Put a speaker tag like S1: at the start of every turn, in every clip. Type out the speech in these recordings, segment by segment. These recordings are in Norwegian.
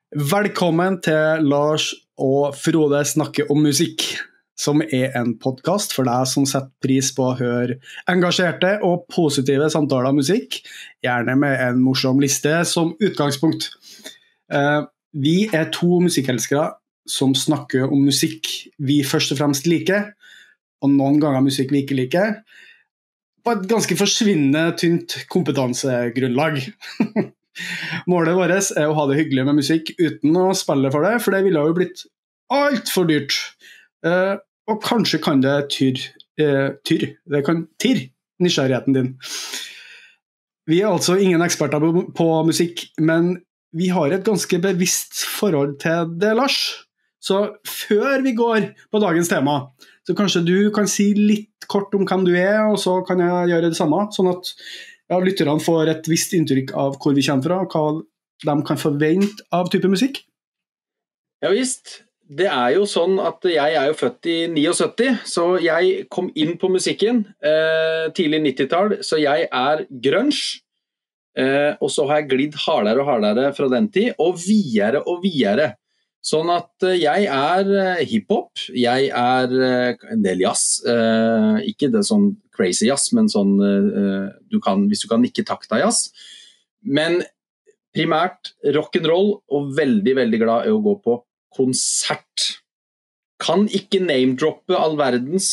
S1: Velkommen til Lars og Frode snakker om musikk, som en podcast for deg som setter pris på å høre engasjerte og positive samtaler om musikk, gjerne med en morsom liste som utgangspunkt. Vi to musikkelskere som snakker om musikk vi først og fremst liker, og noen ganger musikk vi ikke liker, på et ganske forsvinnende tynt kompetansegrunnlag. Målet vårt å ha det hyggelig med musikk uten å spille for det, for det ville jo blitt alt for dyrt. Og kanskje kan det det kan tirre nysgjerrigheten din. Vi altså ingen eksperter på musikk, men vi har et ganske bevisst forhold til det, Lars. Så før vi går på dagens tema, så kanskje du kan si litt kort om hvem du og så kan jeg gjøre det samme, sånn at lytterne får et visst inntrykk av hvor vi kommer fra, og hva de kan forvente av type musikk.
S2: Ja visst, det jo sånn at jeg jo født i 79, så jeg kom inn på musikken tidlig 90-tall, så jeg grunge, og så har jeg glidd hardere og hardere fra den tid, og videre. Sånn at jeg hiphop, jeg en del jazz, ikke det sånn crazy jazz, men sånn, hvis du kan ikke takta jazz, men primært rock'n'roll, og veldig, veldig glad I å gå på konsert. Kan ikke name-droppe all verdens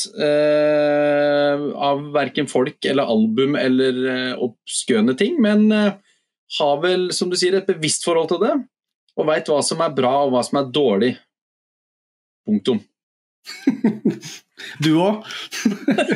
S2: av hverken folk eller album eller oppskøne ting, men har vel, som du sier, et bevisst forhold til det, og vet hva som bra og hva som dårlig. Punktum.
S1: Du også?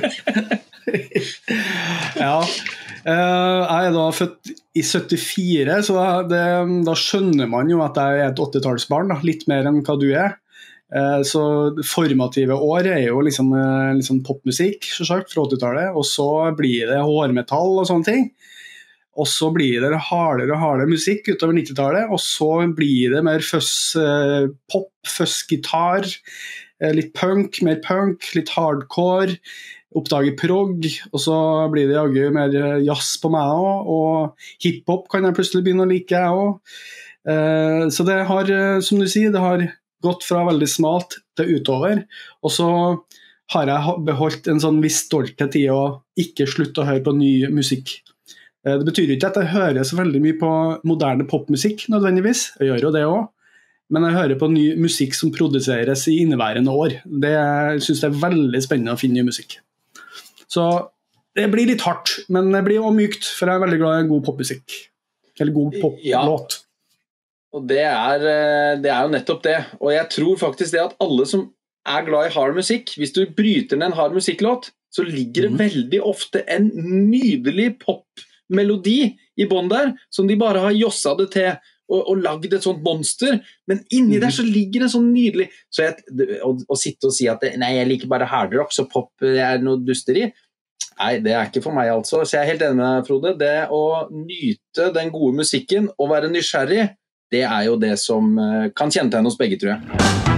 S1: Ja. Jeg da født I 74, så da skjønner man jo at jeg et 80-tallsbarn, litt mer enn hva du Så formative år jo liksom popmusikk, selvsagt, fra 80-tallet, og så blir det hårmetall og sånne ting. Og så blir det hardere og hardere musikk utover 90-tallet, og så blir det mer pop, fuzz-gitar, litt punk, mer punk, litt hardcore, oppdager prog, og så blir det jaggu mer jazz på meg også, og hiphop kan jeg plutselig begynne å like jeg også. Så det har, som du sier, det har gått fra veldig smalt til utover, og så har jeg beholdt en sånn viss stolthet I å ikke slutte å høre på ny musikk. Det betyr ikke at jeg hører så veldig mye på moderne popmusikk nødvendigvis, jeg gjør jo det også, men jeg hører på ny musikk som produseres I inneværende år. Jeg synes det veldig spennende å finne ny musikk. Så det blir litt hardt, men det blir også mykt, for jeg veldig glad I en god popmusikk, eller god poplåt.
S2: Og det jo nettopp det, og jeg tror faktisk det at alle som glad I hard musikk, hvis du bryter ned en hard musikklåt, så ligger det veldig ofte en nydelig popmelodi I bånd der, som de bare har josset det til og lagd et sånt monster, men inni der så ligger det sånn nydelig, så å sitte og si at nei, jeg liker bare hardrock, så pop noe dusteri, nei, det ikke for meg altså, så jeg helt enig med Frode, det å nyte den gode musikken og være nysgjerrig, det jo det som kan kjennetegne oss begge, tror jeg.